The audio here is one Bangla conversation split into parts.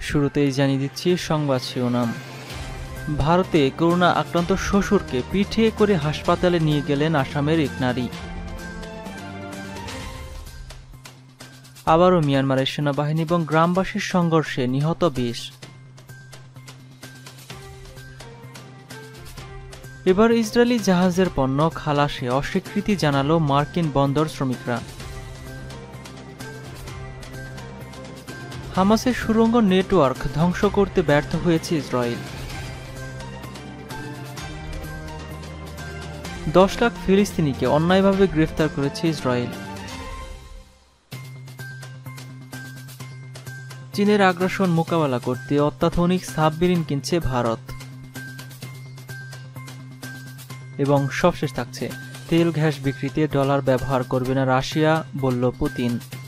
শুরুতেই জানিয়ে দিচ্ছি সংবাদ শিরোনাম। ভারতে করোনা আক্রান্ত শ্বশুরকে পিঠে করে হাসপাতালে নিয়ে গেলেন আসামের এক নারী। আবারও মিয়ানমারের সেনাবাহিনী এবং গ্রামবাসীর সংঘর্ষে নিহত ২০। এবার ইসরায়েলি জাহাজের পণ্য খালাসে অস্বীকৃতি জানালো মার্কিন বন্দর শ্রমিকরা। হামাসের সুড়ঙ্গ নেটওয়ার্ক ধ্বংস করতে ব্যর্থ হয়েছে ইসরায়েল। ১০ লাখ ফিলিস্তিনিকে অন্যায়ভাবে গ্রেফতার করেছে ইসরায়েল। চীনের আগ্রাসন মোকাবেলা করতে অত্যাধুনিক সাবমেরিন কিনছে ভারত। এবং সবশেষ থাকছে, তেল গ্যাস বিক্রিতে ডলার ব্যবহার করবে না রাশিয়া, বলল পুতিন।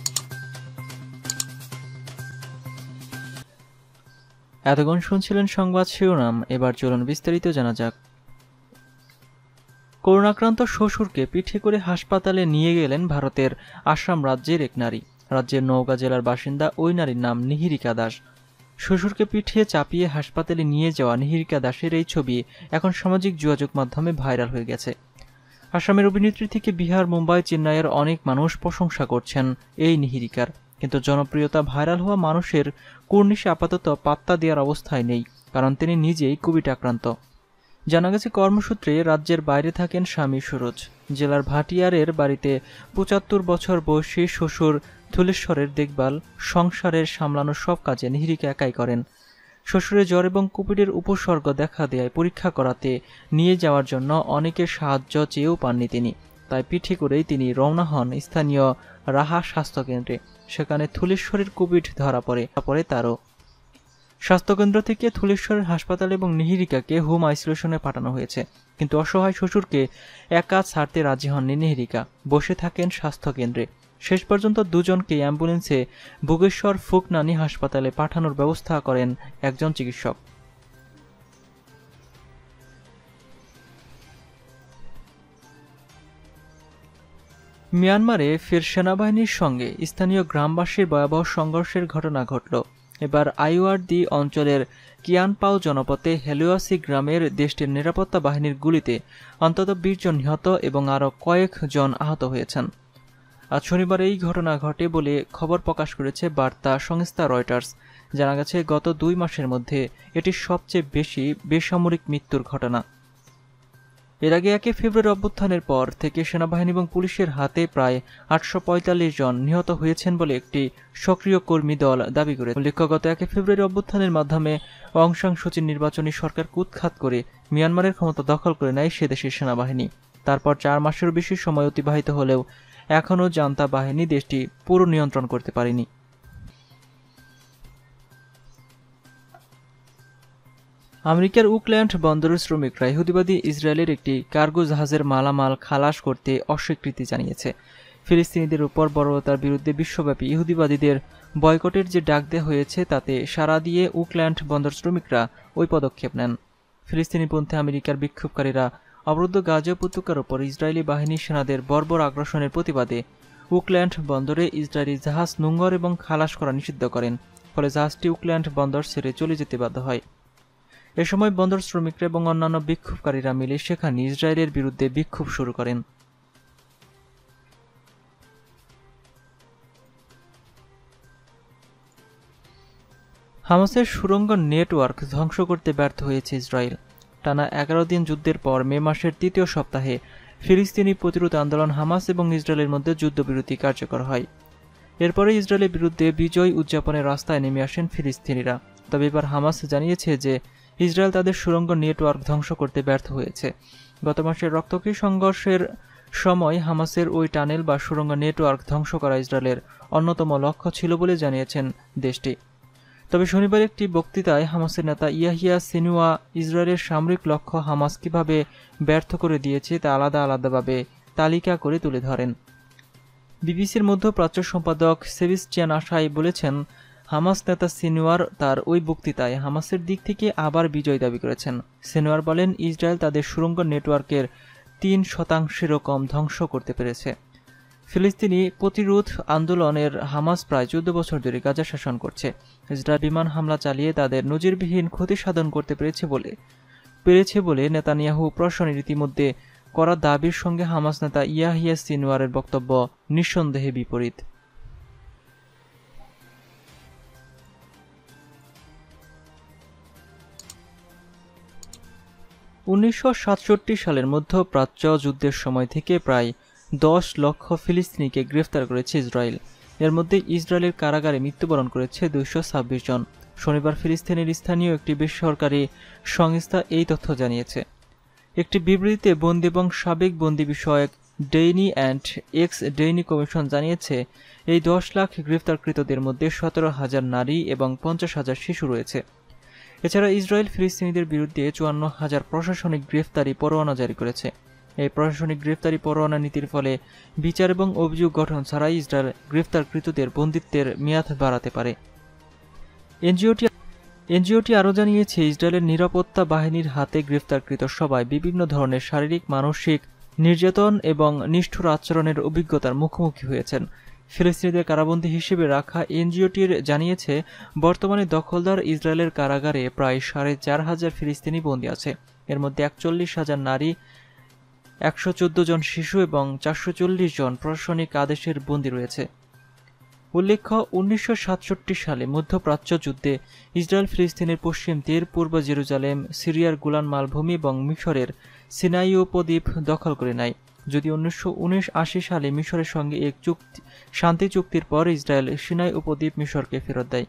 এতক্ষণ শুনছিলেন সংবাদ শিরোনাম, এবার চলুন বিস্তারিত জানা যাক। করোনাক্রান্ত শ্বশুরকে পিঠে করে হাসপাতালে নিয়ে গেলেন ভারতের আসাম রাজ্যের এক নারী। রাজ্যের নওগাঁ জেলার বাসিন্দা ওই নারীর নাম নিহিরিকা দাস। শ্বশুরকে পিঠে চাপিয়ে হাসপাতালে নিয়ে যাওয়া নিহিরিকা দাসের এই ছবি এখন সামাজিক যোগাযোগ মাধ্যমে ভাইরাল হয়ে গেছে। আসামের অভিনেত্রী থেকে বিহার, মুম্বাই, চেন্নাইয়ের অনেক মানুষ প্রশংসা করছেন এই নিহিরিকার, কিন্তু জনপ্রিয়তা ভাইরাল হওয়া মানুষের কুর্নিশে আপাতত পাত্তা দেওয়ার অবস্থায় নেই, কারণ তিনি নিজেই কোভিড আক্রান্ত। জানা গেছে, কর্মসূত্রে রাজ্যের বাইরে থাকেন স্বামী সুরজ। জেলার ভাটিয়ারের বাড়িতে ৭৫ বছর বয়সী শ্বশুর ধুলেশ্বরের দেখভাল, সংসারের সামলানো সব কাজে নিহিরিকা একাই করেন। শ্বশুরের জ্বর এবং কোভিডের উপসর্গ দেখা দেয় পরীক্ষা করাতে নিয়ে যাওয়ার জন্য অনেকের সাহায্য চেয়েও পাননি তিনি, তাই পিঠে করেই তিনি রওনা হন স্থানীয় রাহা স্বাস্থ্যকেন্দ্রে। সেখানে ধুলেশ্বরের কোভিড ধরা পড়ে তারও। স্বাস্থ্যকেন্দ্র থেকে ধুলেশ্বরের হাসপাতাল এবং নিহিরিকাকে হোম আইসোলেশনে পাঠানো হয়েছে, কিন্তু অসহায় শ্বশুরকে একা ছাড়তে রাজি হননি নিহিরিকা, বসে থাকেন স্বাস্থ্যকেন্দ্রে। শেষ পর্যন্ত দুজনকে অ্যাম্বুলেন্সে ভোগেশ্বর ফুকনানি হাসপাতালে পাঠানোর ব্যবস্থা করেন একজন চিকিৎসক। মিয়ানমারে ফের সেনাবাহিনীর সঙ্গে স্থানীয় গ্রামবাসীর ভয়াবহ সংঘর্ষের ঘটনা ঘটল। এবার আইওয়ারদি অঞ্চলের কিয়ানপাও জনপদে হেলুয়াসি গ্রামের দেশটির নিরাপত্তা বাহিনীর গুলিতে অন্তত ২০ জন নিহত এবং আরও কয়েকজন আহত হয়েছেন। আজ শনিবার এই ঘটনা ঘটে বলে খবর প্রকাশ করেছে বার্তা সংস্থা রয়টার্স। জানা গেছে, গত ২ মাসের মধ্যে এটি সবচেয়ে বেশি বেসামরিক মৃত্যুর ঘটনা। এর আগে ১ ফেব্রুয়ারি অভ্যুত্থানের পর থেকে সেনাবাহিনী এবং পুলিশের হাতে প্রায় ৮৪৫ জন নিহত হয়েছেন বলে একটি সক্রিয় কর্মী দল দাবি করে। উল্লেখ্য, গত ১ ফেব্রুয়ারি অভ্যুত্থানের মাধ্যমে অং সান সুচির নির্বাচনী সরকারকে উৎখাত করে মিয়ানমারের ক্ষমতা দখল করে নেয় সে দেশের সেনাবাহিনী। তারপর ৪ মাসেরও বেশি সময় অতিবাহিত হলেও এখনও জান্তা বাহিনী দেশটি পুরো নিয়ন্ত্রণ করতে পারেনি। আমেরিকার উকল্যান্ড বন্দরের শ্রমিকরা ইহুদিবাদী ইসরায়েলের একটি কার্গো জাহাজের মালামাল খালাস করতে অস্বীকৃতি জানিয়েছে। ফিলিস্তিনিদের উপর বর্বরতার বিরুদ্ধে বিশ্বব্যাপী ইহুদিবাদীদের বয়কটের যে ডাক দেওয়া হয়েছে তাতে সাড়া দিয়ে উকল্যান্ড বন্দর শ্রমিকরা ওই পদক্ষেপ নেন। ফিলিস্তিনিপন্থী আমেরিকার বিক্ষোভকারীরা অবরুদ্ধ গাজা উপত্যকার ওপর ইসরায়েলি বাহিনী সেনাদের বর্বর আগ্রাসনের প্রতিবাদে উকল্যান্ড বন্দরে ইসরায়েলি জাহাজ নোঙর এবং খালাস করা নিষিদ্ধ করেন। ফলে জাহাজটি উকল্যান্ড বন্দর ছেড়ে চলে যেতে বাধ্য হয়। এ সময় বন্দর শ্রমিকরা এবং অন্যান্য বিক্ষোভকারীরা মিলে সেখানে ইসরায়েলের বিরুদ্ধে বিক্ষোভ শুরু করেন। হামাসের সুড়ঙ্গ নেটওয়ার্ক ধ্বংস করতে ব্যর্থ হয়েছে ইসরায়েল। টানা ১১ দিন যুদ্ধের পর মে মাসের ৩য় সপ্তাহে ফিলিস্তিনি প্রতিরোধ আন্দোলন হামাস এবং ইসরায়েলের মধ্যে যুদ্ধবিরতি কার্যকর হয়। এরপরে ইসরায়েলের বিরুদ্ধে বিজয় উদযাপনের রাস্তায় নেমে আসেন ফিলিস্তিনিরা। তবে এবার হামাস জানিয়েছে যে ইসরায়েল তাদের সুড়ঙ্গ নেটওয়ার্ক ধ্বংস করতে ব্যর্থ হয়েছে। গত মাসের রক্তক্ষয়ী সংঘর্ষের সময় হামাসের ওই টানেল বা সুড়ঙ্গ নেটওয়ার্ক ধ্বংস করা ইসরায়েলের অন্যতম লক্ষ্য ছিল বলে জানিয়েছেন দেশটি। তবে শনিবার একটি বক্তৃতায় হামাসের নেতা ইয়াহিয়া সিনুয়া ইসরায়েলের সামরিক লক্ষ্য হামাস কিভাবে ব্যর্থ করে দিয়েছে তা আলাদাভাবে তালিকা করে তুলে ধরেন। বিবিসির মধ্যপ্রাচ্য সম্পাদক সেবিস্টিয়ান আশাই বলেছেন, হামাস নেতা সিনুয়ার তার ওই বক্তৃতায় হামাসের দিক থেকে আবার বিজয় দাবি করেছেন। সিনুয়ার বলেন, ইসরায়েল তাদের সুড়ঙ্গ নেটওয়ার্কের ৩% কম ধ্বংস করতে পেরেছে। ফিলিস্তিনি প্রতিরোধ আন্দোলনের হামাস প্রায় 14 বছর ধরে গাজা শাসন করছে। ইসরায়েল বিমান হামলা চালিয়ে তাদের নজিরবিহীন ক্ষতি সাধন করতে পেরেছে বলে নেতানিয়াহু প্রশাসনের ইতিমধ্যে করা দাবির সঙ্গে হামাস নেতা ইয়াহিয়া সিনওয়ারের বক্তব্য নিঃসন্দেহে বিপরীত। সালের মধ্যপ্রাচ্য যুদ্ধের সময় থেকে প্রায় 10 লক্ষ ফিলিস্তিনিকে গ্রেফতার করেছে ইসরায়েল। এর মধ্যে ইসরায়েলের কারাগারে মৃত্যুবরণ করেছে 226 জন। শনিবার ফিলিস্তিনের স্থানীয় একটি বেসরকারি সংস্থা এই তথ্য জানিয়েছে। একটি বিবৃতিতে বন্দী এবং সাবেক বন্দী বিষয়ক detainee and ex detainee commission জানিয়েছে, এই 10 লাখ গ্রেফতারকৃতদের মধ্যে 17,000 নারী এবং 50,000 শিশু রয়েছে। এছাড়া ইসরায়েল ফিলিস্তিনিদের বিরুদ্ধে 54,000 প্রশাসনিক গ্রেফতারি পরোয়ানা জারি করেছে। এই প্রশাসনিক গ্রেফতারি পরোয়ানা নীতির ফলে বিচার এবং অভিযোগ গঠন ছাড়াই ইসরায়েল গ্রেফতারকৃতদের বন্দিত্বের মেয়াদ বাড়াতে পারে। এনজিওটি আরও জানিয়েছে, ইসরায়েলের নিরাপত্তা বাহিনীর হাতে গ্রেফতারকৃত সবাই বিভিন্ন ধরনের শারীরিক, মানসিক নির্যাতন এবং নিষ্ঠুর আচরণের অভিজ্ঞতার মুখোমুখি হয়েছেন। ফিলিস্তিনিদের কারাবন্দী হিসেবে রাখা এনজিওটির জানিয়েছে, বর্তমানে দখলদার ইসরায়েলের কারাগারে প্রায় 4,500 ফিলিস্তিনি বন্দী আছে। এর মধ্যে 41,000 নারী, 114 জন শিশু এবং 440 জন প্রশাসনিক আদেশের বন্দী রয়েছে। উল্লেখ্য, 1967 সালে মধ্যপ্রাচ্য যুদ্ধে ইসরায়েল ফিলিস্তিনের পশ্চিম তীর, পূর্ব জেরুজালেম, সিরিয়ার গোলান মালভূমি এবং মিশরের সিনাই উপদ্বীপ দখল করে নেয়। যদি 1979 সালে মিশরের সঙ্গে এক শান্তি চুক্তির পর ইসরায়েল সিনাই উপদ্বীপ মিশরকে ফেরত দেয়।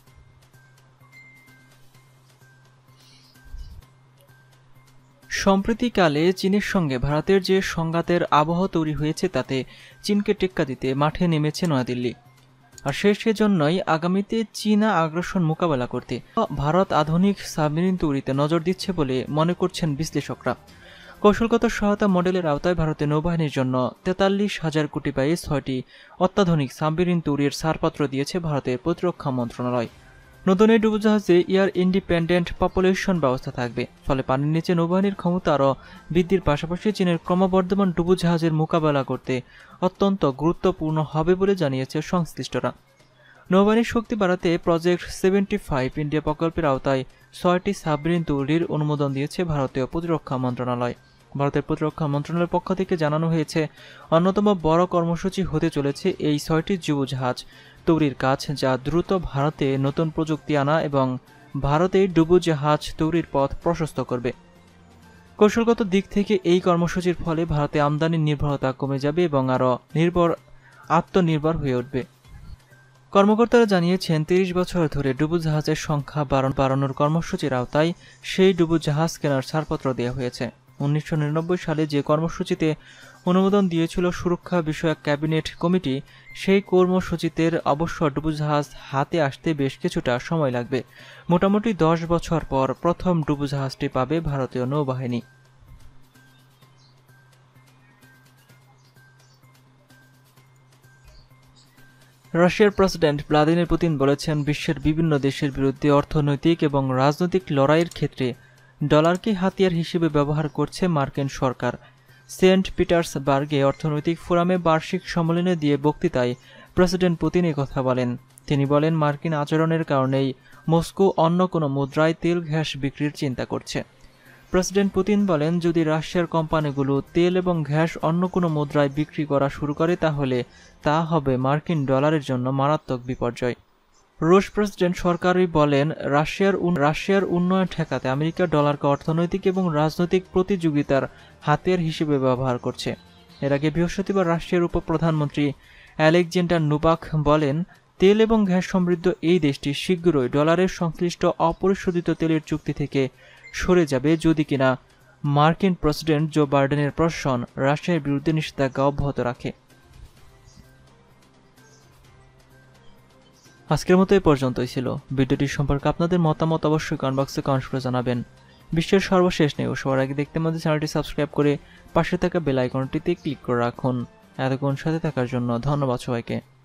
সম্প্রতিকালে চীনের সঙ্গে ভারতের যে সংঘাতের আবহ তৈরি হয়েছে তাতে চীনকে টেক্কা দিতে মাঠে নেমেছে নয়াদিল্লি। আর সেজন্যই আগামীতে চীনা আগ্রাসন মোকাবেলা করতে ভারত আধুনিক সাবমেরিন তৈরিতে নজর দিচ্ছে বলে মনে করছেন বিশ্লেষকরা। কৌশলগত সহায়তা মডেলের আওতায় ভারতের নৌবাহিনীর জন্য 43,000 কোটি ব্যয়ে 6টি অত্যাধুনিক সাবমেরিন তৈরির ছাড়পত্র দিয়েছে ভারতের প্রতিরক্ষা মন্ত্রণালয়। নতুন এই ডুবোজাহাজে এয়ার ইন্ডিপেন্ডেন্ট প্রপালশন ব্যবস্থা থাকবে, ফলে পানির নিচে নৌবাহিনীর ক্ষমতা আরও বৃদ্ধির পাশাপাশি চীনের ক্রমবর্ধমান ডুবোজাহাজের মোকাবেলা করতে অত্যন্ত গুরুত্বপূর্ণ হবে বলে জানিয়েছে সংশ্লিষ্টরা। নৌবাহিনীর শক্তি বাড়াতে প্রজেক্ট 75 ইন্ডিয়া প্রকল্পের আওতায় 6টি সাবমেরিন তৈরির অনুমোদন দিয়েছে ভারতীয় প্রতিরক্ষা মন্ত্রণালয়। ভারতের প্রতিরক্ষা মন্ত্রণালয়ের পক্ষ থেকে জানানো হয়েছে, অন্যতম বড় কর্মসূচি হতে চলেছে এই 6টি যুবজাহাজ তৈরির কাজ, যা দ্রুত ভারতে নতুন প্রযুক্তি আনা এবং ভারতে ডুবোজাহাজ তৈরির পথ প্রশস্ত করবে। কৌশলগত দিক থেকে এই কর্মসূচির ফলে ভারতে আমদানির নির্ভরতা কমে যাবে এবং আরও আত্মনির্ভর হয়ে উঠবে। কর্মকর্তারা জানিয়েছেন, 30 বছর ধরে ডুবোজাহাজের সংখ্যা বাড়ানোর কর্মসূচির আওতায় সেই ডুবোজাহাজ কেনার ছাড়পত্র দেওয়া হয়েছে। 1999 সালে যে কর্মসূচিতে অনুমোদন দিয়েছিল সুরক্ষা বিষয়ক ক্যাবিনেট কমিটি, সেই কর্মসূচিতে অবশ্য ডুবোজাহাজ হাতে আসতে বেশ কিছুটা সময় লাগবে। মোটামুটি 10 বছর পর প্রথম ডুবোজাহাজটি পাবে ভারতীয় নৌবাহিনী। রাশিয়ার প্রেসিডেন্ট ভ্লাদিমির পুতিন বলেছেন, বিশ্বের বিভিন্ন দেশের বিরুদ্ধে অর্থনৈতিক এবং রাজনৈতিক লড়াইয়ের ক্ষেত্রে ডলারকে হাতিয়ার হিসেবে ব্যবহার করছে মার্কিন সরকার। সেন্ট পিটার্সবার্গে অর্থনৈতিক ফোরামে বার্ষিক সম্মেলনে দিয়ে বক্তৃতায় প্রেসিডেন্ট পুতিন কথা বলেন। তিনি বলেন, মার্কিন আচরণের কারণেই মস্কো অন্য কোনো মুদ্রায় তেল গ্যাস বিক্রির চিন্তা করছে। প্রেসিডেন্ট পুতিন বলেন, যদি রাশিয়ার কোম্পানিগুলো তেল এবং গ্যাস অন্য কোনো মুদ্রায় বিক্রি করা শুরু করে তাহলে তা হবে মার্কিন ডলারের জন্য মারাত্মক বিপর্যয়। রুশ প্রেসিডেন্ট সরকারই বলেন, রাশিয়ার উন্নয়ন ঠেকাতে আমেরিকা ডলারকে অর্থনৈতিক এবং রাজনৈতিক প্রতিযোগিতার হাতিয়ার হিসেবে ব্যবহার করছে। এর আগে বৃহস্পতিবার রাশিয়ার উপপ্রধানমন্ত্রী আলেকজান্ডার নুবাক বলেন, তেল এবং গ্যাস সমৃদ্ধ এই দেশটি শীঘ্রই ডলারের সংশ্লিষ্ট অপরিশোধিত তেলের চুক্তি থেকে সরে যাবে যদি কিনা মার্কিন প্রেসিডেন্ট জো বাইডেনের প্রশাসন রাশিয়ার বিরুদ্ধে নিষেধাজ্ঞা অব্যাহত রাখে। আজকের মতো এই পর্যন্তই ছিল। ভিডিওটি সম্পর্কে আপনাদের মতামত অবশ্যই কমেন্ট বক্সে কমেন্ট করে জানাবেন। বিশ্বের সর্বশেষ নিউজ সবার আগে দেখতে আমাদের চ্যানেলটি সাবস্ক্রাইব করে পাশে থাকা বেল আইকনটিতে ক্লিক করে রাখুন। এতক্ষণ সাথে থাকার জন্য ধন্যবাদ সবাইকে।